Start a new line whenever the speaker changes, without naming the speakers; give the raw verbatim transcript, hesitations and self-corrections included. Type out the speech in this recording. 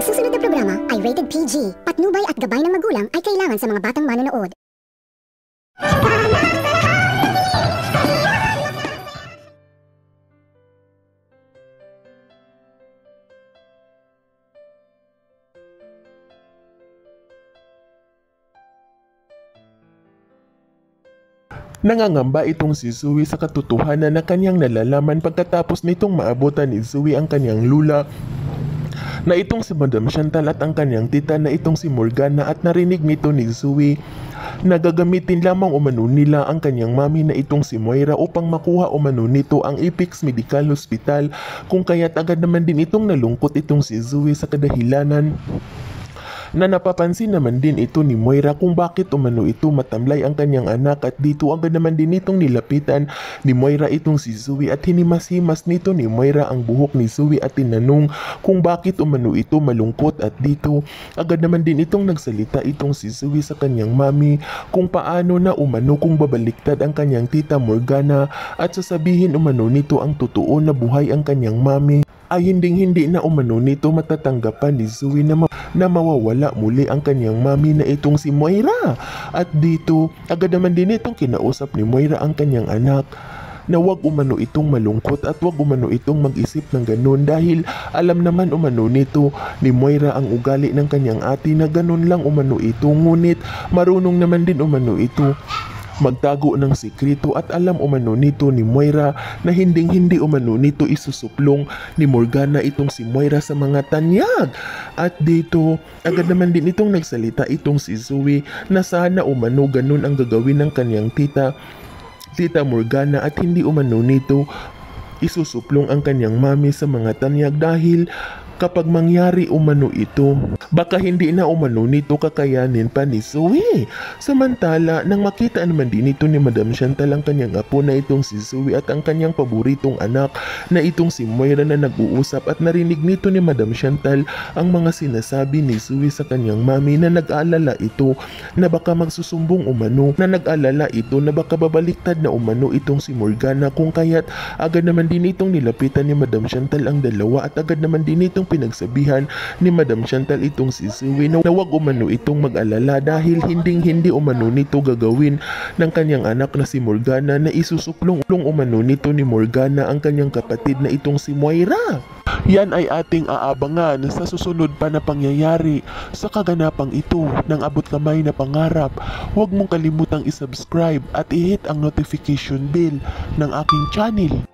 susunod na programa ay rated P G. Patnubay at gabay ng magulang ay kailangan sa mga batang manonood.
Nangangamba itong si Zoe sa katotohanan na kanyang nalalaman pagkatapos nitong maabutan ni Zoe ang kanyang lula na itong si Madam Chantal at ang kanyang tita na itong si Morgana, at narinig nito ni Zoe na gagamitin lamang umano nila ang kanyang mami na itong si Moira upang makuha umano nito ang Apex Medical Hospital, kung kaya't agad naman din itong nalungkot itong si Zoe sa kadahilanan na napapansin naman din ito ni Moira kung bakit umano ito matamlay ang kanyang anak, at dito agad naman din itong nilapitan ni Moira itong si Zoe at hinimas-himas nito ni Moira ang buhok ni Zoe at tinanong kung bakit umano ito malungkot, at dito agad naman din itong nagsalita itong si Zoe sa kanyang mami kung paano na umano kung babaliktad ang kanyang tita Morgana at sasabihin umano nito ang totoo na buhay ang kanyang mami, ay hinding-hindi na umano nito matatanggapan ni Zoe na, ma na mawawala muli ang kanyang mami na itong si Moira. At dito, agad naman din itong kinausap ni Moira ang kanyang anak na wag umano itong malungkot at wag umano itong mag-isip ng ganun, dahil alam naman umano nito ni Moira ang ugali ng kanyang ate na ganun lang umano ito, ngunit marunong naman din umano ito magtago ng sikreto, at alam umano nito ni Moira na hinding-hindi umano nito isusuplong ni Morgana itong si Moira sa mga tanyag. At dito, agad naman din itong nagsalita itong si Zoe na sana umano ganun ang gagawin ng kanyang tita, tita Morgana, at hindi umano nito isusuplong ang kanyang mami sa mga tanyag, dahil kapag mangyari umano ito, baka hindi na umano nito kakayanin pa ni Zoe. Samantala, nang makita naman din ito ni Madam Chantal ang kanyang apo na itong si Zoe at ang kanyang paboritong anak na itong si Moira na nag-uusap, at narinig nito ni Madam Chantal ang mga sinasabi ni Zoe sa kanyang mami na nag-aalala ito na baka magsusumbong umano, na nag-aalala ito na baka babaliktad na umano itong si Morgana, kung kaya't agad naman din itong nilapitan ni Madam Chantal ang dalawa, at agad naman din itong pinagsabihan ni Madam Chantal itong si Zoe na wag umano itong mag-alala, dahil hinding-hindi umano nito gagawin ng kanyang anak na si Morgana na isusuplong umano nito ni Morgana ang kanyang kapatid na itong si Moira. Yan ay ating aabangan sa susunod pa na pangyayari sa kaganapang ito ng abot kamay na pangarap. Huwag mong kalimutang isubscribe at i-hit ang notification bell ng aking channel.